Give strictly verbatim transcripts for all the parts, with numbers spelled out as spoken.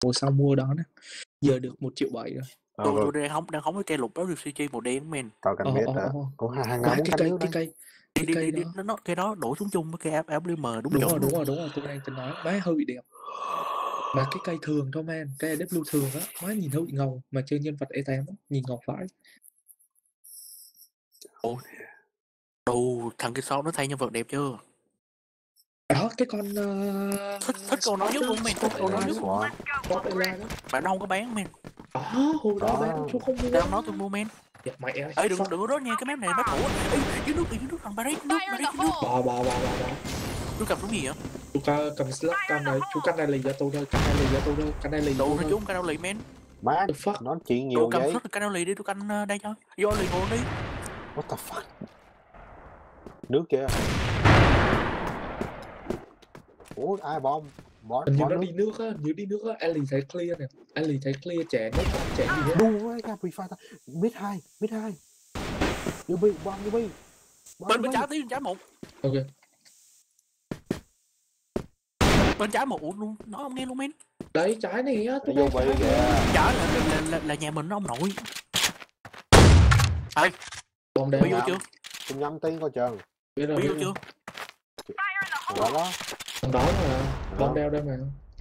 Ủa sao mua đó nè, giờ được một triệu bảy rồi. Tôi tôi đang hóng đang hóng cái cây lục đó xê giê màu đen men. Tao cần biết đó. Có hàng nào muốn canh nước cái cây cái đi, cây đi, đó đi, nó cái đó đổ xuống chung với cái ép lờ em đúng đúng chuẩn rồi luôn. đúng rồi đúng rồi tôi đang tính nói má hơi bị đẹp. Mà cái cây thường thôi man, cái a vê thường á, má nhìn hơi bị ngầu, mà chơi nhân vật e tám á, nhìn ngầu phải. Ồ, đồ thằng kia sau nó thay nhân vật đẹp chưa? Đó cái con uh... thích thích con nó nhất luôn mình, thích con nó nhất luôn. Mà nó không có bán men. Đó hồi đó bán chú không mua. Đang nói tôi mua men. Dạ mày ơi. Ê đừng đừng có rớt nha, cái map này nó khổ. Ê dưới nước dưới nước thằng Barret nước Barret nước. Bò bò bò bò bò. Chú cầm súng gì vậy? Chú cầm slug cam này, chú cam này lì cho tôi thôi, cam này lì cho tôi thôi, cam này lì. Đồ thôi chú cam lì men. Má nó chuyện nhiều vậy. Tôi cầm cam lì đi, tôi canh đây cho. Vô lì nguồn đi. What the fuck? Nước kìa. Ủa ai bom? Bom như nó đi nước á, như đi nước á, Ellie thấy clear nè, Ellie thấy clear trẻ nó không trẻ gì hết. Đu ấy, cái free fire mid hai, mid hai. Vô bi, bom vô bi. Bên bên trái tí, bên trái một. Ok. Bên trái một luôn, nó không nghe luôn men. Đấy trái này á, tôi vô bi kìa. Trái là, là, là, là nhà mình nó ông nội. Ê, bom đeo vô chưa? Tôi nhắm tí coi chừng. Biết rồi, biết vô chưa? Đó đó. Thằng đó mà, bom đeo đây mà.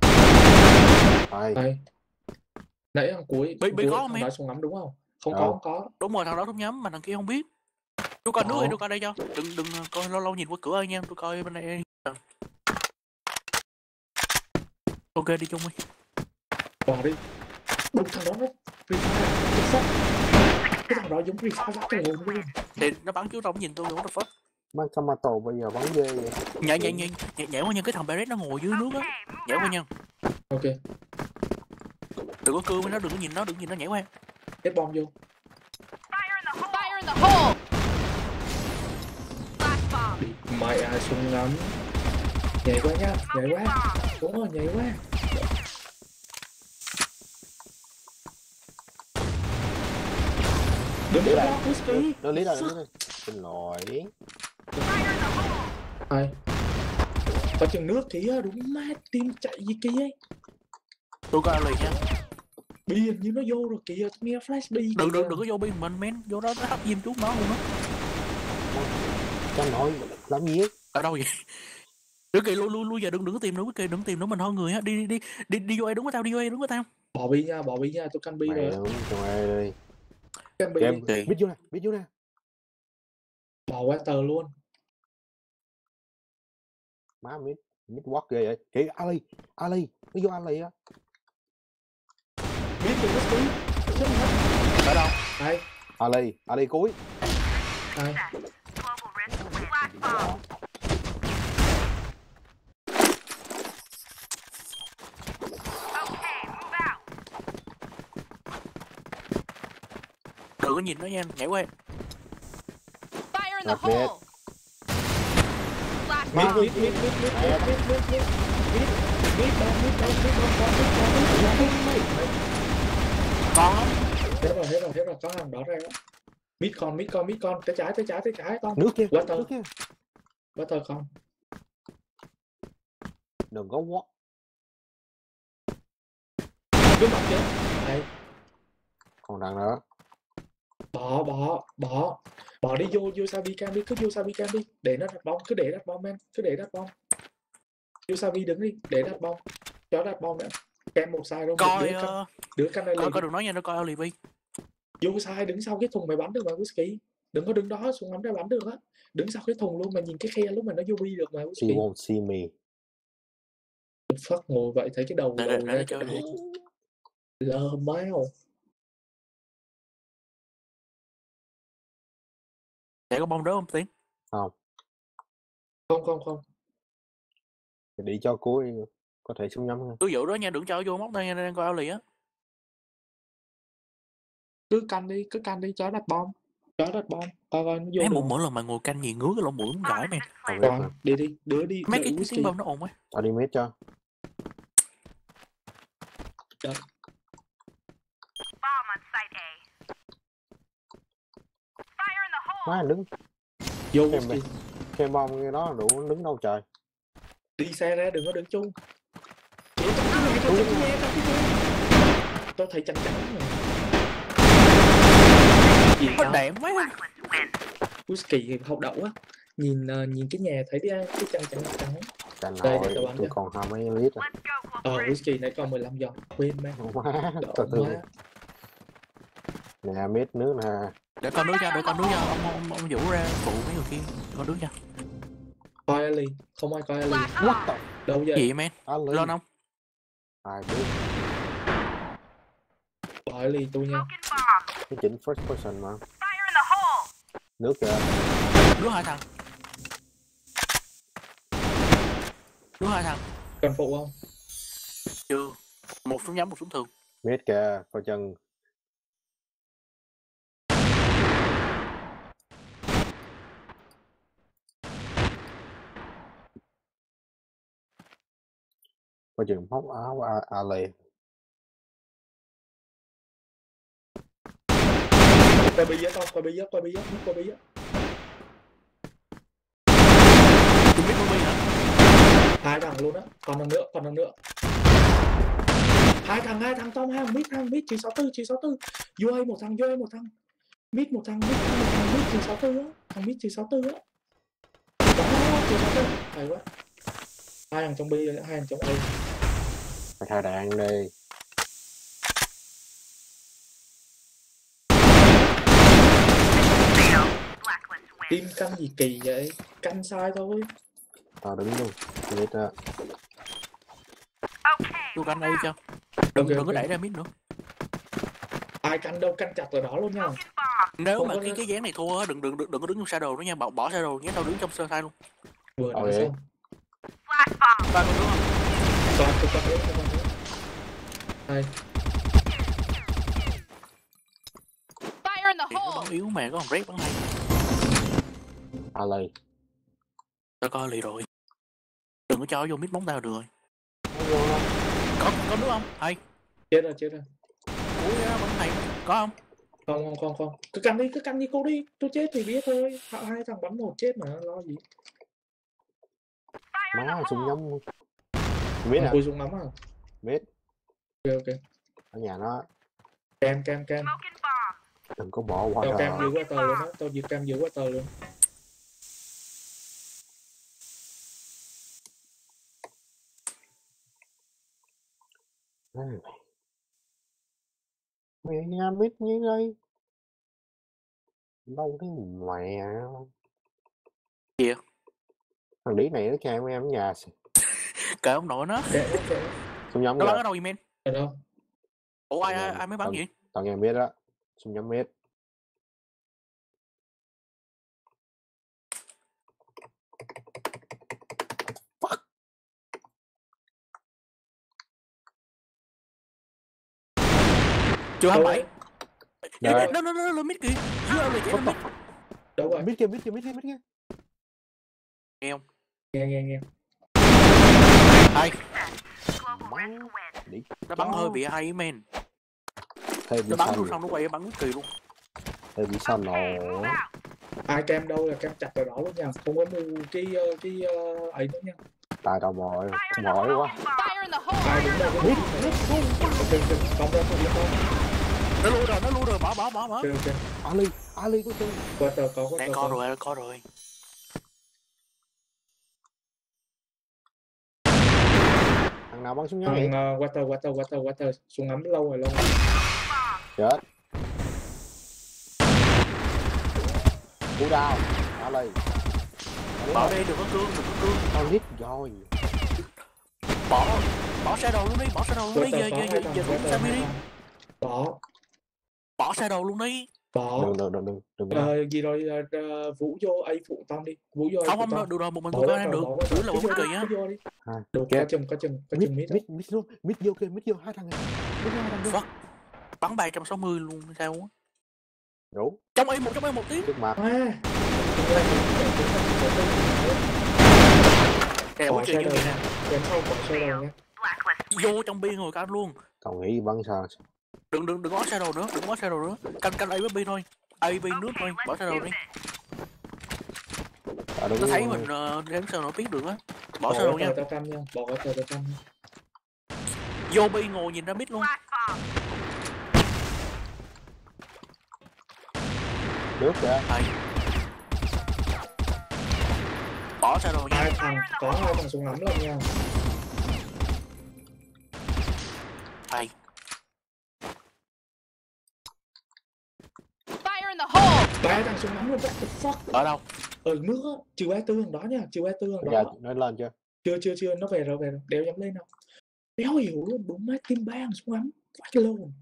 Đây. Nãy thằng cuối, bị bị có không em? Nói súng ngắm đúng không? Không có, không có. Đúng rồi, thằng đó không nhắm mà thằng kia không biết. Tôi coi nước đi, tôi coi đây cho. Đừng đừng coi lâu lâu nhìn qua cửa ơi nha, tôi coi bên đây. Ok đi chung đi. Bỏ đi. Đúng thằng đó nó free fire. Cái thằng đó giống free fire phát rồi luôn. Thì nó bắn chú không nhìn tôi what the fuck. Mang tomato bây giờ bắn ghê vậy. Nhảy nhảy nhảy nhảy nhảy qua nhân cái thằng Barret nó ngồi dưới nước á. Nhảy qua nhân. Ok. Đừng có cưa với nó, đừng có nhìn nó, đừng nhìn nó nhảy qua. Hết bom vô. Fire in the hole. Flash bomb. Mày ai súng ngắm. Nhảy qua nha, nhảy qua. Đúng rồi, nhảy qua. Đừng đi lại, đưa lý ra, đưa lý ra. Xin lỗi. Ai? Có chừng nước kìa, đúng mát, tim chạy gì kia ấy. Tôi coi liền nha. Biển như nó vô rồi kìa, nghe flash đi. Đừng đừng đừng có vô biển mình men, vô đó nó hấp diêm chút máu luôn á. Cho nói làm gì ấy? Ở đâu vậy? Đừng kìa lui lui lui giờ đừng đừng có tìm nữa kìa, đừng tìm nữa mình hơn người á, đi đi đi đi đi vô ai đúng với tao, đi vô ai đúng với tao. Bỏ bi nha, bỏ bi nha, tôi căn bi rồi. Đúng rồi đi. Căn bi. Biết vô nè, biết vô nè. Bỏ qua tờ luôn. Má mít, mít quát ghê vậy. Kìa Ali, Ali, nó vô Ali á. Biết được nó tí. Chết mất. Ở đâu? Ai? Ali, Ali cuối. Ai? Đừng có nhìn nó nha, nhảy qua. Fire in the hole. Mít, mít, mít, mít, mít, mít, mít, mít, mít, mít, mít, bom, mít, bom, mít, bom, bom, mít, bom, mít, bom, mít. Con không? Hết rồi, hết rồi, hết rồi, có thằng đó ra đó. Mít con, mít con, mít con, tay trái, tay trái, tay trái con. Nước kia, Water. nước kia. Water con. Đừng có quát. Cứ mặt chứ. Đây. Còn đằng nữa. Bỏ, bỏ, bỏ. Bỏ đi vô, vô Sabi cam đi, cứ vô Sabi cam đi. Để nó đặt bom, cứ để đặt bom men, cứ để đặt bom. Vô Sabi đứng đi, để đặt bom. Cho đặt bom nữa. Cam một sai đâu. Coi đứa, uh, đứa căn này coi, coi đừng nói nha, nó coi Olivia. Vô sai đứng sau cái thùng mày bắn được mà Whisky. Đừng có đứng đó xuống ngắm ra bắn được á. Đứng sau cái thùng luôn mà nhìn cái khe lúc mà nó vô bi được mà Whisky. She won't see me. Fuck ngồi vậy thấy cái đầu Để, đầu để, ra để, cái để, đầu. Lờ máu. Để có bom rớt không Tiến? Không. Không không không. Đi cho cuối có thể súng nhắm thôi. Cứ giữ đó nha, đừng cho vô móc đây nha, đang coi Olivia á. Cứ canh đi, cứ canh đi, chó đặt bom. Chó đặt bom, coi coi nó vô. Em một mỗi lần mà ngồi canh gì ngứa cái lỗ mũi cũng gãi mày. Rồi, đi đi, đứa đi. Mấy cái tiếng bom nó ồn quá. Tao đi mét cho. Đó. Má đứng. Vô Kèm đây. Kèm bom cái đó đủ đứng đâu trời. Đi xe ra đừng có đứng chung. Đi trong cái nhà, trong cái nhà, trong cái nhà. tao thấy trắng trắng rồi. Gì Có đâu? đạn quá. Whisky thì không đậu á. Nhìn uh, nhìn cái nhà thấy đi cái trắng trắng trắng. Cành Đây, hồi để tao bắn tôi cho. còn hai mấy lít rồi. Ờ whisky nãy còn mười lăm giọt. Quên má. Quá, Đậu từ từ. má. Nè, mít nước nè. Để con nước cho, để con nước cho ông ông ông Vũ ra phụ mấy người kia. Con nước cho. Coi Ali, không ai coi Ali. What the? Đâu vậy? Gì vậy man? Ali. Lên không? Ai biết. Coi Ali tôi nha. Cái chỉnh first person mà. Nước kìa. Nước hai thằng. Nước hai thằng. Cần phụ không? Chưa. Một súng nhắm, một súng thường. Mít kìa, coi chân. Coi chừng móc áo Ali. Coi bây giờ không? Coi bây giờ, coi bây giờ, coi bây giờ. Tôi biết con bi hả? Hai thằng luôn á, còn thằng nữa, còn thằng nữa. Hai thằng, hai thằng Tom, hai thằng mít, hai thằng mít, chín sáu tư, chín sáu tư. Vô hay một thằng, vô hay một thằng. Mít một thằng, mít một thằng, mít chín sáu tư á. Thằng mít chín sáu tư á. Đó, chín sáu tư. Hay quá. Hai thằng trong B, hai thằng trong A. Phải thay đạn đi. Team canh gì kỳ vậy? Canh sai thôi. Tao đứng luôn. Mít á. Tôi canh đây cho. Đừng, Okay, đừng có okay. đẩy ra mít nữa. Ai canh đâu, canh chặt ở đó luôn nha. Nếu Không mà có cái ra- cái dáng này thua á, đừng đừng đừng đừng có đứng trong shadow nữa nha, bỏ bỏ shadow nhé, tao đứng trong sơ sai luôn. Vừa nói Ok. xong. Ba con đúng không? Còn, tôi còn nữa, tôi còn nữa. Hai. Fire in the Thì nó hole! bắn yếu mà có thằng rep bắn hay. Ali. Tao coi lì rồi. Đừng có cho vô mít bóng tao được rồi. Nó vô đó. Có có nước không? Hay. Chết rồi, chết rồi. Ui á, bắn hay. Có không? Không, không, không, không. Cứ canh đi, cứ canh đi cô đi. Tôi chết thì biết thôi. Hai hai thằng bắn một chết mà, lo gì. Má súng nhắm. Mít Thằng à? cùi súng lắm à. Mít. Ok, ok. Ở nhà nó. Cam, cam, cam. Đừng có bỏ qua Tao cam tờ. dưới qua tờ luôn á. Tao dưới cam dưới qua tờ luôn. Mẹ nhà mít như đây. Đâu cái mẹ. Gì vậy? Thằng đĩ này nó chai em ở nhà. Kệ ông nội nó. Kệ, kệ. Súng nhắm Nó bắn kìa. ở đâu vậy men? Ở đâu? Ủa ai ai, ai mới bắn Tao- vậy? Tao nghe mít đó. Súng nhắm mít. Chưa hai Đâu bảy. Đây. Nó nó nó nó mít kìa. Dưới đâu là chết nó mít. Đâu rồi? Mít kia, mít kia, mít kia, mít kia. Nghe không? Nghe, nghe, nghe. Hay. Má. Đĩ Nó bắn chó. hơi bị hay men. Thêm bị Nó bắn xanh. luôn xong nó quay bắn kỳ luôn. Thêm bị xanh nổ. Ai cam đâu là cam chặt ở đó luôn nha. Không có mù cái, uh, cái uh, ấy nữa nha. Tài tao mỏi. Mỏi quá. Fire in the hole! Ai đứng đâu có biết. Ok, ok. Con ra, con ra, con. Nó lui rồi, nó lui rồi, bỏ bỏ bỏ bỏ. Ok, ok. Ali, Ali của tôi. Qua tờ có, qua Đang tờ co có. rồi, co rồi. Thằng nào bắn súng nhắm vậy? Thằng uh, water, water, water, water. Súng ngắm lâu rồi, lâu rồi. Chết. Cú đao. Ali. Bỏ đi, đừng có cương, đừng có cương. Tao lít rồi. Bỏ, bỏ shadow luôn đi, bỏ shadow luôn đi, giờ Water có giờ hai giờ thằng, giờ water cũng Sammy hai đi. thằng. Bỏ, Bỏ shadow luôn đi. bỏ. Đừng, đừng, đừng, đừng, đừng. đừng. Ờ, gì rồi, uh, Vũ vô A phụ Tom đi. Vũ vô A Không phụ không Tom. đâu, được rồi, một mình Bỏ tôi coi water, đang được. bỏ water. Dưới là Cứ một vô bất kỳ đi, á. cứ vô đi. Hai. Được, Kìa. có chừng, có chừng, có Mít, chừng mít á. mít, mít luôn. Mít vô kìa, mít vô. Hai thằng này. Mít vô, hai thằng vô. Fuck. Bắn ba trăm sáu mươi luôn sao á. Đủ. Trong y một trong y một tiếng. Trước mặt. À. Kèo Bỏ quá chuyện như shadow vậy nha. nè. Kèm sau bỏ shadow nha. Vô trong biên ngồi cao luôn. Tao nghĩ bắn sao. Đừng đừng đừng có shadow nữa, đừng có shadow nữa. Canh canh A với B thôi. A B nước thôi, bỏ shadow đi. Tao đứng. Tôi thấy mình uh, đến sao nó biết được á. Bỏ Bỏ shadow nha. water tao cam nha. Bỏ water tao cam nha. Vô B ngồi nhìn ra mid luôn. Nước kìa. Hay. Bỏ xa đồ nha. Hai thằng, có hai thằng súng ngắm lần nha. Hay. Fire in the hole! Ba thằng súng ngắm luôn, what the fuck? Ở đâu? Ở nước á, trừ ba tư thằng đó nha, trừ ba tư thằng Bây giờ đó. nó lên chưa? Chưa chưa chưa, nó về rồi, về rồi, đéo dám lên đâu. Đéo hiểu luôn, đúng mấy team ba thằng súng ngắm, fuck luôn.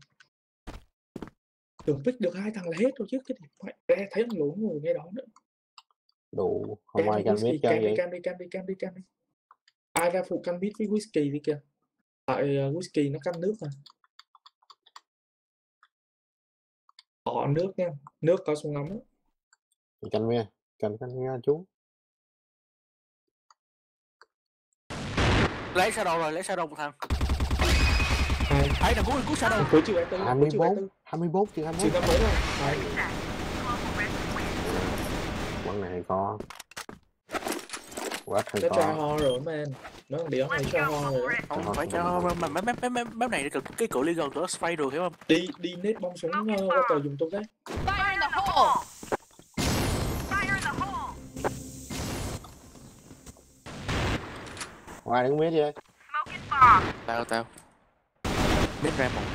Tưởng pick được hai thằng là hết rồi chứ, cái gì vậy? Ra thấy thằng lốn ngồi ngay đó nữa. Đủ, không ai canh biết cam chơi đi, vậy. cam đi, cam đi, cam đi, cam đi. Ai ra phụ cam bít với whisky đi kìa. Tại uh, whisky nó canh nước mà. Bỏ nước nha, nước có súng ngắm đó. Canh nghe, canh canh nghe chú. Lấy shadow rồi, lấy shadow một thằng. Hai. Ấy thằng cuối cuối shadow. Cuối chịu tư, hai cuối mươi chịu bốn, tư. hai mươi bốn chứ hai mươi Chỉ bốn. có mấy rồi. Hai. Quán này có. Quá thời Nó try có. hard rồi man. Nó còn đéo này try hard rồi đó. Không phải cho mà mấy mấy mấy mấy này cái cái cự ly gần của spray rồi hiểu không? Đi đi nết bom súng uh, water dùng tôi cái. Fire in the hole! Ngoài đứng biết vậy. Tao tao. Biết ra một.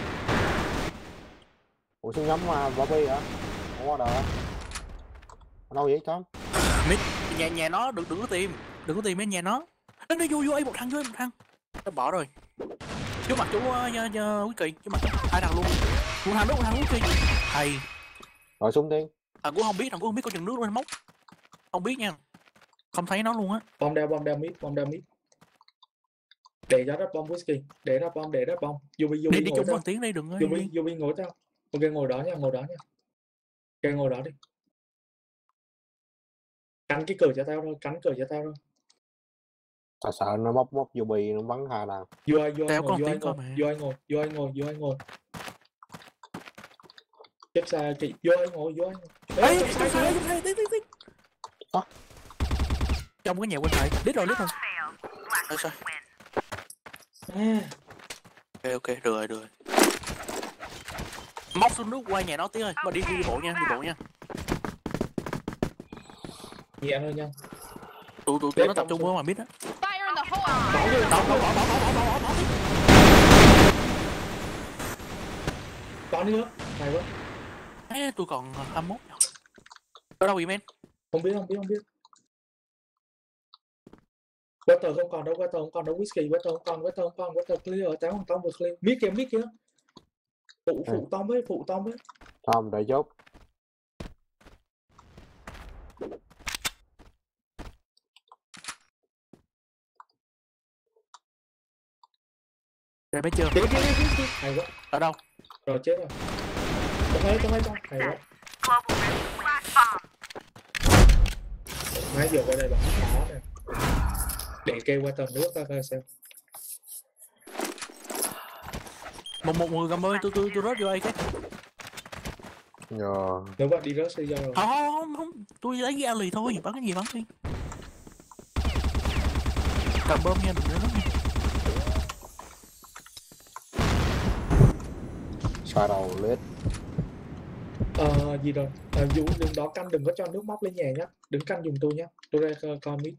Ủa súng ngắm mà Bobby hả? Không có đời. Ở đâu vậy Tom? Mít nhà nhà nó đừng đừng có tìm, đừng có tìm mấy nhà nó. Nó nó vô vô ấy một thằng vô một thằng. Nó bỏ rồi. Chú mặt chú uh, quý kỳ, chú mặt hai thằng luôn. Một thằng đúng một thằng quý kỳ. Hay. Rồi súng tiên. Thằng cũng không biết, thằng cũng không biết có chừng nước luôn móc. Không biết nha. Không thấy nó luôn á. Bom đeo, bom đeo mid, bom đeo mid. Để ra đất bom whisky, để ra bom, để ra bom. Yubi Đi Yubi đi ngồi chung tao. một tiếng đi đừng có. Yubi Yubi ngồi tao. Ok ngồi đó nha, ngồi đó nha. Ok ngồi đó đi. Cắn cái cửa cho tao thôi, cắn cửa cho tao thôi. Tao sợ nó móc móc vô bì nó bắn hai lần. Vô ai vô ai Tao ngồi, có vô ai tiếng coi ngồi, mà. vô ai ngồi, vô ai ngồi, vô ai ngồi. Chết xa chị, vô ai ngồi, vô ai ngồi. Ê, Ê, trong sai, trong sai, tí tí tí. Hả? Trong cái nhà quân thầy, đít rồi, đít rồi. Ê sao? À, Ok ok, được rồi, được rồi. Móc xuống nước qua nhà nó tí ơi, mà đi đi bộ nha, đi bộ nha. nhẹ thôi nha. Tụi tụi tụi nó tập trung quá mà biết á. Fire in the hole! Bỏ vô, Bỏ bỏ bỏ bỏ bỏ bỏ bỏ bỏ tí. bỏ nữa. Hay quá. Ê, tôi còn hai mươi mốt. Ở đâu vậy men? Không biết, không biết, không biết. Water không còn đâu, water không còn đâu, whisky, water không còn, water không còn, water clear, táo hoàng Tom vừa clear. Mid kìa, mid kìa. Phụ, phụ Tom với, phụ Tom với. Tom đợi chốt. Đây biết chưa? Chết, chết, chết, chết. Hay quá. Ở đâu? Rồi chết rồi. Trong đây, trong đây, trong. Hay quá. Mấy giờ qua đây là khó nè. Để kêu water nước ra coi xem. Một một người cầm ơi, tôi tôi tôi rớt vô ai cái. Rồi. Nếu bạn đi rớt sẽ do rồi. Không không không, tôi lấy cái alley thôi, bắn cái gì bắn đi. Cầm bơm nha, đừng rớt nha. Xoa đầu lết. Ờ, gì rồi? À, Vũ đừng đó canh đừng có cho nước móc lên nhà nhá. Đừng canh dùng tôi nhá. Tôi ra co- coi mít.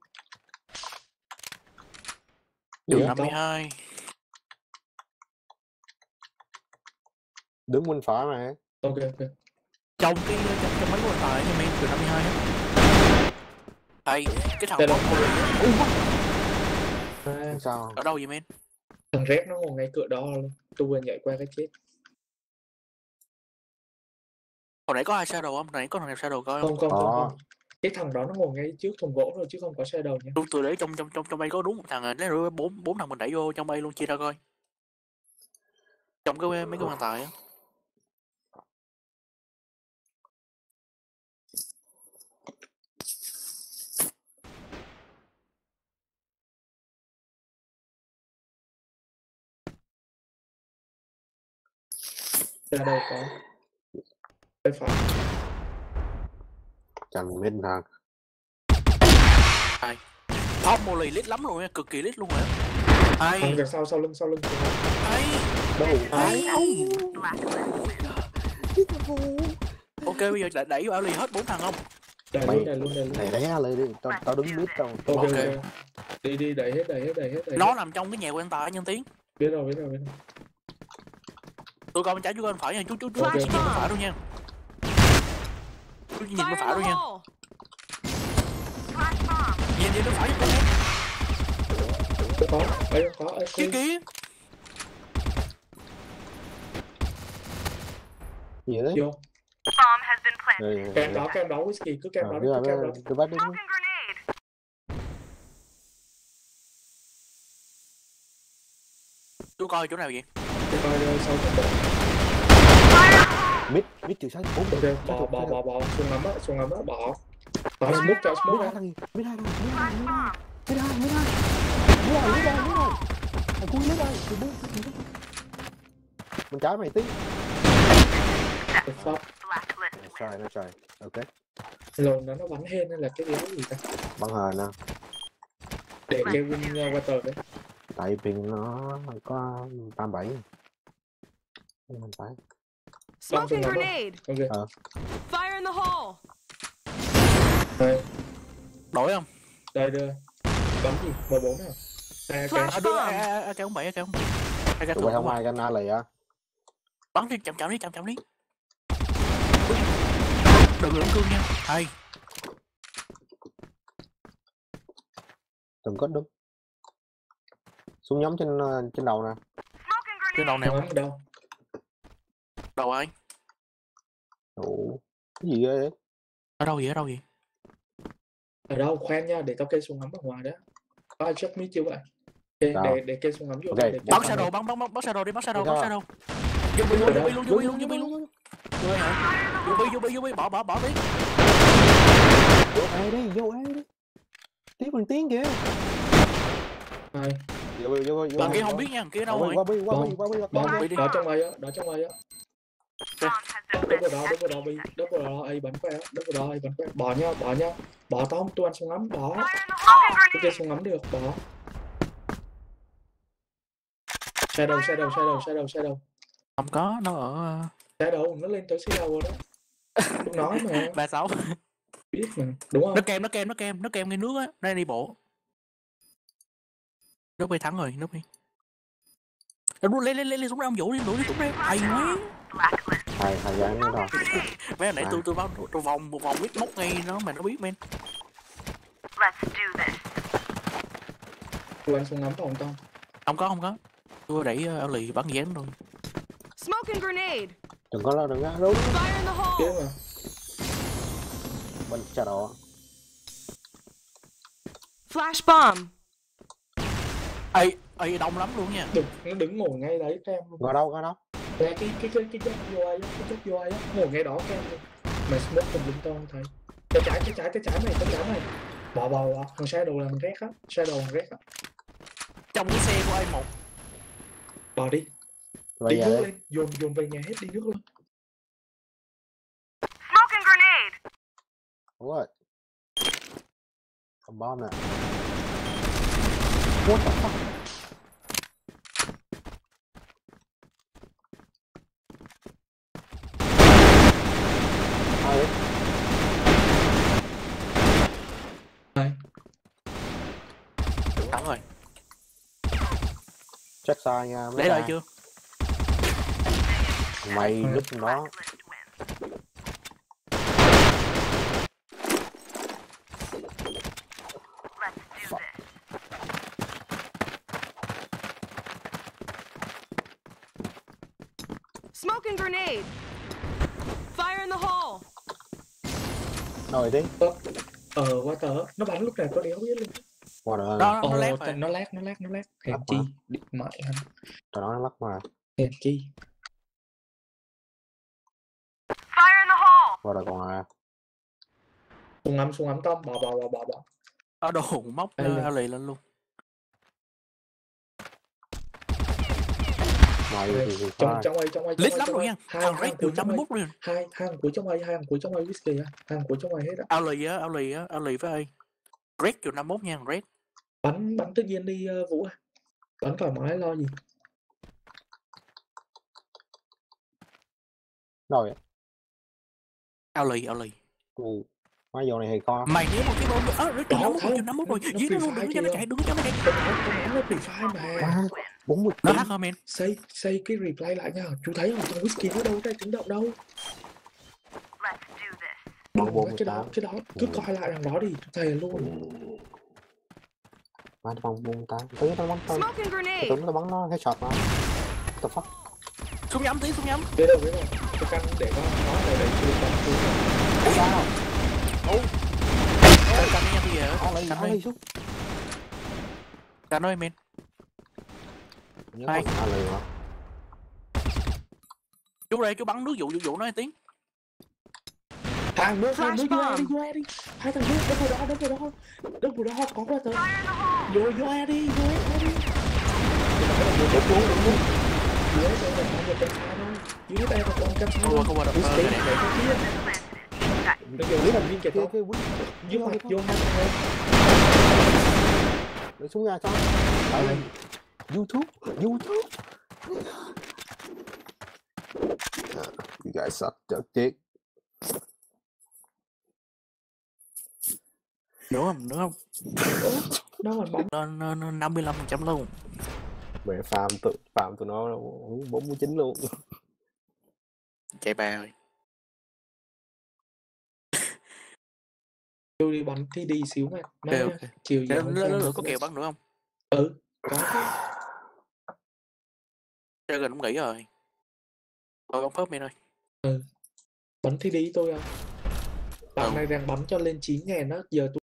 Đường Dạ, năm mươi có. hai. Đứng bên phải mà. Ok ok. Trong cái trong, trong mấy cái tài nha men, từ năm mươi hai á. Hay, cái thằng Đây là bóng một ui à, Sao? ở đâu vậy men? thằng rép nó ngồi ngay cửa đó luôn. Tôi vừa nhảy qua cái chết. Hồi nãy có ai shadow không? Hồi nãy có thằng nào shadow coi không? Không không không Có. không. Cái thằng đó nó ngồi ngay trước thùng gỗ rồi chứ không có shadow nha. Tôi tôi để trong trong trong trong bay có đúng một thằng à, lấy rồi bốn bốn thằng mình đẩy vô trong bay luôn, chia ra coi. Trong cái mấy cái quan tài á. Ra đâu có. Bên phải. Chẳng biết thằng. Hay. Top molly lít lắm luôn nha, cực kỳ lít luôn rồi. Hay. Thằng đằng sau sau lưng sau lưng. Hay. Đâu? Hay. Cái thằng vụ. Ok bây giờ đẩy đẩy vào lì hết bốn thằng không? Đẩy Mày- luôn, đẩy luôn, đẩy luôn. Này đấy ra lời đi, tao tao đứng biết tao. Ok, Ok. ok. Đi đi, đẩy hết, đẩy hết, đẩy hết, đẩy Nó hết. nằm trong cái nhà của anh Tài nhân Tiến. Biết rồi, biết rồi, biết rồi. Tôi coi bên trái, chú coi bên phải nha, chú chú chú Ok. chỉ nhìn bên phải thôi nha. Chú chỉ nhìn bên Fire phải in thôi the nha. hole! Nhìn nhìn bên phải giúp tôi nha. Tôi có, ấy có, ấy Kia có. kìa. Gì đấy? Vô. Rồi, rồi, Kem rồi. đó, kem đó whisky, cứ kem Ờ, đó đi, biết rồi, cứ kem đó. biết rồi, cứ bắt đi. Chú coi chỗ nào vậy? Tôi coi uh, sau trận đấu. Mít, mít từ sáng bốn. Ok, bỏ, bỏ, bỏ, bỏ, xuống ngắm á, xuống ngắm á, bỏ. Bỏ smoke cho Mít smoke hai á. thằng gì? Mít hai thằng, mít hai, mít hai, mít hai, mít hai. Mít hai, mít hai, mít hai. Thằng cuối mít hai, từ bốn. Bên trái mày tí. The fuck. Sai nó trời. Ok. Lồn nó nó bắn hên hay là cái đéo gì ta? Bắn hờn nè. Để Kevin uh, Water đấy. Tại pin nó có tám bảy. Không phải. Smoking Bắn xuống ngắm á. grenade! Ok. Ờ. Fire in the hole! Đây, Đổi không? đây đưa. Bắn gì? M bốn nào? À, cái À đưa a k bảy, a k bảy. a k Tụi bay không ai ganh lì á. Bắn đi, chậm chậm đi, chậm chậm đi. Đừng lưỡng cương nha. Hay. Đừng có đúng. Xuống nhóm trên trên đầu nè. Trên đầu nào nào? ở đâu? Đầu ai? Ủa. Cái gì ghê vậy? Ở đâu vậy? Ở đâu vậy? Ở đâu? Khoan nha, để tao kê xuống ngắm ở ngoài đó. Có ai check me chưa vậy? Okay, Đâu? để để kê xuống ngắm vô. Ok, Để kê Bắn xuống shadow, ngắm. bắn bắn bắn bắn shadow đi, bắn shadow, Đi bắn sao? shadow. Vô bi luôn, Ở vô bi đâu? luôn, vô bi luôn, vô bi luôn, vô bi luôn. Hả? Vô bi, vô bi, vô bi, bỏ bỏ bỏ đi. Vô A đi, vô A đi. Tiếng bằng tiếng kìa. Hai. Vô vô vô vô. Bạn kia không biết nha, kia đâu rồi? Qua bi, qua bi, qua bi, Bom, qua bi. Đi đi. đó trong ai á, đó trong ai á. Đứng vào đó, đứng vào đó bi, đứng vào đó ai bắn que á, đứng vào đó ai bắn que. Bỏ nha, bỏ nha. Bỏ tao không tuan xuống ngắm, bỏ. Tôi kê xuống ngắm được, bỏ. Shadow, shadow, shadow, shadow, shadow. Không có, nó ở Shadow, nó lên tới shadow rồi đó. Tôi nói mà, ba sáu. biết mà, đúng không? Nó kem, nó kem, nó kem, nó kem ngay nước á, đây đi bộ. Nước bay thắng rồi, nước bay. Nó lên lên lên lên xuống ra ông Vũ đi, đuổi đi xuống đây. Hay quá. Hai hai gái nữa rồi. Mấy hồi nãy tôi tôi báo tôi vòng một vòng biết móc ngay nó mà nó biết men. Tôi ăn xuống ngắm phòng tao. Không có, không có. Tôi đẩy áo lì bắn dán rồi. Smoking grenade! Đừng có lo, đừng có đúng. Fire in the Biết hole! mà. Bên shadow. Flash bomb! Ê, ê đông lắm luôn nha. Đừng, nó đứng ngồi ngay đấy các em. Ngồi đâu, ngồi đâu? Cái cái cái cái cái chất vô ai á, cái chất vô ai á, ngồi ngay đó các em. Mày smoke cùng lưng tao không thấy. Cái trái, cái trái, cái trái này, cái trái này. Bỏ bỏ bỏ, thằng shadow là thằng rét á, shadow thằng rét á. Trong cái xe của A một. Bỏ đi. Bây Đi giờ nước đi. lên, dồn dồn về nhà hết, đi nước lên. Đúng rồi. Cầm bom nè. What the fuck? Ai đấy? Đây. Thắng rồi. Check sai nha. Lấy lại chưa? Mày lúc đó. Smoking grenade! Fire in the hole! Rồi đi. Ờ, qua tờ, nó bắn lúc nào có đéo biết luôn. Qua rồi. Đó, nó Ờ, lép rồi. nó lag, nó lag, nó lag. Hèn Lắc chi, mà. điện mại hắn. Tao nói nó lắc mà. Hèn chi. Qua rồi còn à. Xuống ngắm, xuống ngắm Tom, bỏ bỏ bỏ bỏ bỏ. Ở đồ móc Đây là- áo lì lên luôn. Mày Đây, thì thì Trong sai. trong ai, trong ai, trong Lít ai, lắm trong rồi ai. nha. Hai Thằng hàng Red cuối từ trong năm mươi ai. mốt luôn. Hai hai hàng cuối trong ai, hai hàng cuối trong ai whisky á. Hai hàng cuối trong ai hết á. Áo lì á, áo lì á, áo lì với ai? Red kiểu năm mươi mốt nha, Red. Bắn bắn tự nhiên đi uh, Vũ à. Bắn thoải mái lo gì. Rồi. Ao lì, ao lì. Ừ. Má vô này thì co. Mày nếu một cái bom ớ nó chừng Đó, năm mốt rồi, thấy chừng năm mốt rồi. nó- nó Giết nó free luôn, đừng fire có cho nó kìa. chạy, đừng có cho nó chạy. Tao nói tao nói nó bị file mà. Ba bốn mươi Nó tỷ. hack hả men? Xây xây cái replay lại nha. Chú thấy không? Con whisky nó đâu ra tiếng động đâu. Bằng Đừng bốn cái mươi cái đó tám. cái đó cứ Ừ. coi lại đằng đó đi, chú thề luôn. Má nó bằng bốn mươi tám. Tới nó bắn tao. Smoking Tôi grenade. tưởng nó bắn nó headshot mà. What the fuck? Súng nhắm tí, súng nhắm. Biết đâu biết đâu. Tôi căn để con nó ở đây chưa còn chưa. Ủa sao? Ủa? Ê, canh nha bây giờ. Nó lấy Canh nó ơi, lấy xuống. canh ơi men. Nhớ Hai. còn hai lần hả? Chú đây, chú bắn nước dụ dụ dụ nó tiếng. Hàng nước, hàng nước Flash vô A đi, bomb. vô A đi. Hai thằng nước, đứng vào đó, đứng vào đó. Đứng vào đó, có qua tới. Vô, vô A đi, vô A đi. Đúng luôn, đúng luôn. Dưới đây là con một cam xa thôi. Dưới đây là con cam xa Không qua, không qua được. Whisky Ờ, cái này. để con kia. Bây giờ dưới thành viên kìa Kia con. kia quýt. Vô mặt, vô hai thằng em. Để xuống nhà cho. Đấy. YouTube, YouTube. You guys suck, chợt chết. Đúng không, đúng không? Nó còn bắn. Lên lên năm mươi lăm phần trăm luôn. Mẹ farm tụi farm tụi nó bốn mươi chín luôn. Chạy bà rồi. Tôi đi bắn thì đi xíu mà. Má, Ok, ok. chiều giờ Nó không nó xem. nó có kèo bắn nữa không? Ừ, có chứ. Chơi gần cũng nghỉ rồi. Thôi ông phớp men ơi. Bắn thì đi tôi à. Bạn Ừ. này đang bắn cho lên chín ngàn đó. Giờ tôi